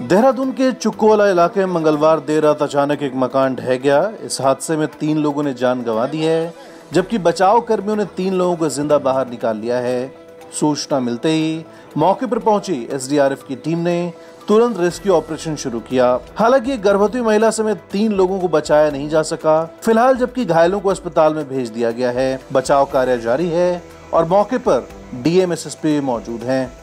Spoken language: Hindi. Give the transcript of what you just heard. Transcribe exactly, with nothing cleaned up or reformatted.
देहरादून के चुक्कोवाला इलाके में मंगलवार देर रात अचानक एक मकान ढह गया। इस हादसे में तीन लोगों ने जान गंवा दी है, जबकि बचाव कर्मियों ने तीन लोगों को जिंदा बाहर निकाल लिया है। सूचना मिलते ही मौके पर पहुंची एस डी आर एफ की टीम ने तुरंत रेस्क्यू ऑपरेशन शुरू किया। हालांकि गर्भवती महिला समेत तीन लोगों को बचाया नहीं जा सका फिलहाल, जबकि घायलों को अस्पताल में भेज दिया गया है। बचाव कार्य जारी है और मौके पर D M S S P मौजूद हैं।